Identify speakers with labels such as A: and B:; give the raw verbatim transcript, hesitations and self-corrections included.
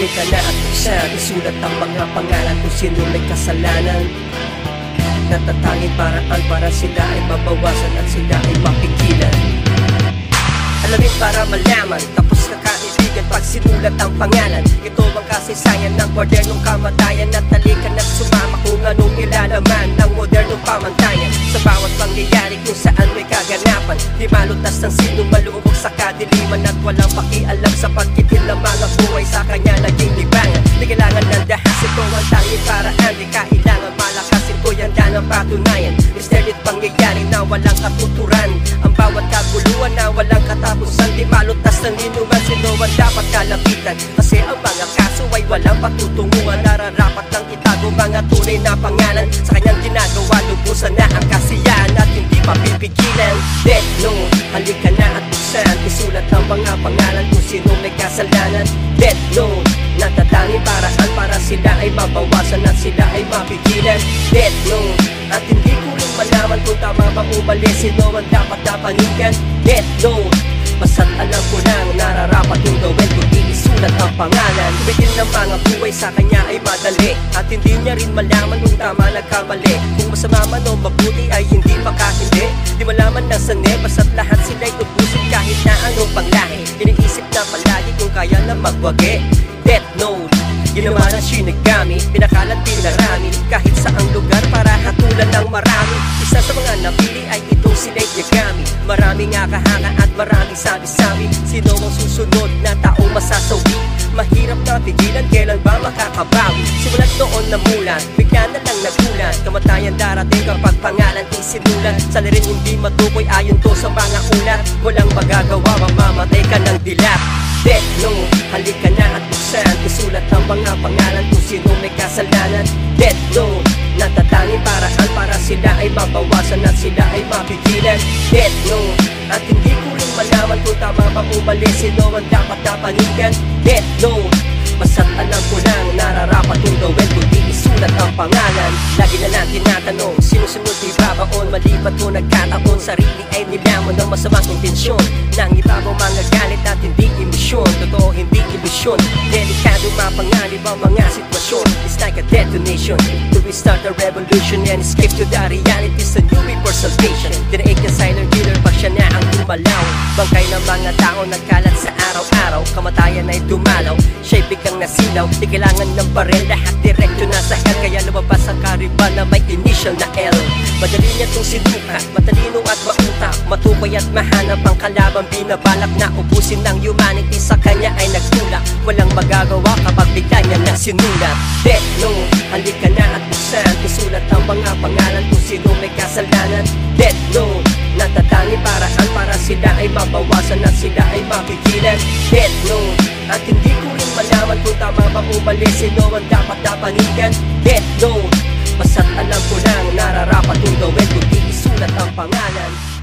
A: Halika na at buksan, isulat ang mga pangalan kung sino may kasalanan. Natatanging paraan para sila ay mabawasan at sila ay mapigilan. Alamin para malaman, tapos na kaibigan pag sinulat ang pangalan. Ito ang kasaysayan ng modernong kamatayan. At halika na't sumama kung anong ilalaman ng modernong pamantayan. Sa bawat pangyayari kung saan may kaganapan, di malutas ng sino maluubog sa kadiliman. At walang pakialam sa pagkitil ng mga buhay sa kanya naging libangan. Di kailangan ng dahas, ito ang tanging paraan. Di kailangan malakasin ko yan daan ang patunayan. Misteryo't pangyayari na walang katuturan. Ang bawat kaguluhan na walang katapusan. Di malutas ng inuman, sino ang dapat kalapitan. Kasi ang mga kaso ay walang patutunguhan. Nararapat ng itago mga tunay na pangalan. Sa kanyang ginagawa, lubusan na ang kasiyahan at hindi mapipigilan. Death note, halika na at buksan, isulat ang mga pangalan kung sino may kasalanan. Death note, natatanging paraan para sila ay mabawasan at sila ay mapigilan. Death note, at hindi ko rin malaman kung tama ba umalis, sino ang dapat napanigan. Death note, basta't alam ko lang nararapat yung gawin kung isulat ang pangalan. Bigil ng mga buhay sa kanya ay madali, at hindi niya rin malaman kung tama nagkamali. Kung masama man o mabuti ay hindi makahindi. Di malaman ng sanay, basta't lahat sila'y tubusin kahit na anong panglahi. Iniisip na palagi kung kaya na magwagi. Death note, ginawa ng Shinigami, pinakalat pinarami kahit saang lugar para hatulan ng marami. Isa sa mga napili ay itong si Lady Yagami. Maraming akahanga at maraming sabi-sabi. Sino ang susunod na taong masasawi? Mahirap na pigilan, kailan ba makakabawi? Simulat noon na mulan, bigla na lang nagulan. Kamatayan darating kapag pangalan isinulat. Sa lirin hindi matukoy ayon to sa mga ulat. Walang magagawa, mamamatay ka ng dilat. Death note, halika na at buksan, isulat ang mga pangalan kung sino may kasalanan. Death note, natatanging paraan para sila ay mabawasan at sila ay mapigilan. Death note, at hindi ko rin malaman kung tama ba umalis, sino ang dapat napanigan. Death note, basta't alam ko lang nararapat yung gawin kung di isulat ang pangalan. Lagi na lang tinatanong, sinusunod di babaon, malipat mo nagkataon. Sarili ay nilamon ng masamang intensyon, nang ibabaw mga galit at hindi emosyon. Totoo hindi ilusyon, delikado mapanganib ang mga sitwasyon. It's like a detonation to restart the revolution and escape to the realities. A new way for salvation. Dinaig na silent killer pag siya na ang gumalaw. Bangkay ng mga tao nagkalat sa araw-araw. Kamatayan ay dumalaw, siya'y biglang nasilaw. Di kailangan ng baril, lahat direkto na sa hell. Kaya lumabas ang kariban na may initial na L. Madali niya itong sinukat, matalino at mautak, matukoy at mahanap ang kalabang binabalak na ubusin ng humanity. Sa kanya ay nagtulak, walang magagawa kapag bigla niya na sinulat. Death note, halika na at buksan, isulat ang mga pangalan kung sino may kasalanan. Death note, natatanging paraan para sila ay mabawasan at sila ay mapigilan. Death note, at hindi ko rin malaman kung tama ba umalis, sino ang dapat napanigan. Death note, basta't alam ko lang nararapat yung gawin kung di isulat ang pangalan.